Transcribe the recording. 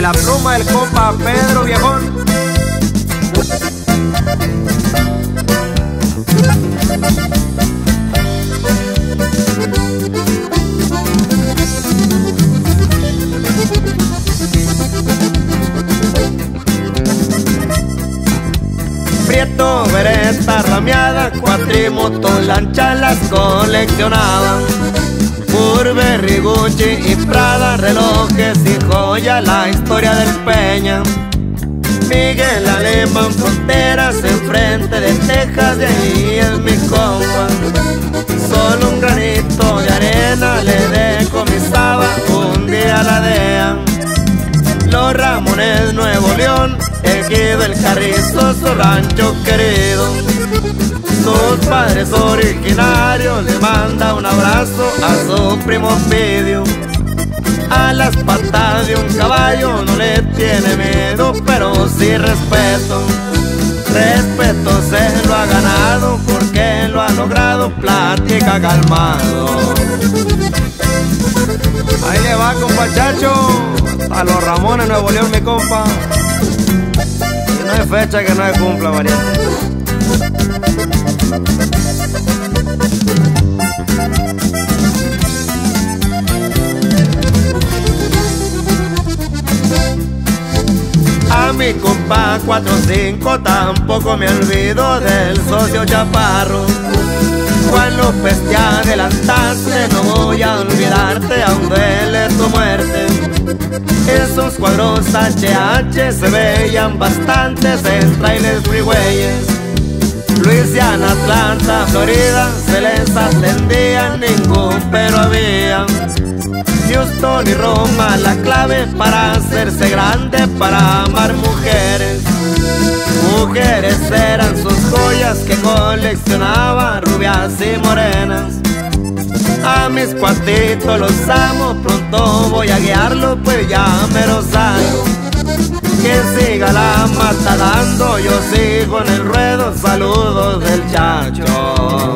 la pluma del compa Pedro Viejón. Prieto, vereta rameada, cuatrimotos, lanchas las coleccionaban. Burberry, Gucci y Prada, relojes y joya, la historia del Peña. Miguel Alemán, fronteras enfrente de Texas, de ahí es mi compa. Solo un granito de arena le decomisaba un día la DEA. Los Ramones, Nuevo León, Ejido, El Carrizo, su rancho querido. Sus padres originarios le manda un abrazo a su primo Pidio. A las patas de un caballo no le tiene miedo, pero sí respeto. Respeto se lo ha ganado porque lo ha logrado, platica calmado. Ahí le va, compa Chacho, a los Ramones, Nuevo León, mi compa. Y no hay fecha que no se cumpla, variante. A mi compa 4-5 tampoco me olvido del socio Chaparro. Juan López, te adelantaste, no voy a olvidarte, aún duele tu muerte. Esos cuadros HH se veían bastantes en trailers freeways. Luisiana, Atlanta, Florida, se les atendía, ningún pero había. Houston y Roma, la clave para hacerse grande, para amar mujeres. Mujeres eran sus joyas que coleccionaba, rubias y morenas. A mis cuatitos los amo, pronto voy a guiarlo, pues ya me lo salgo. Que siga la mata dando, yo sigo en el ruedo, saludos del Chacho.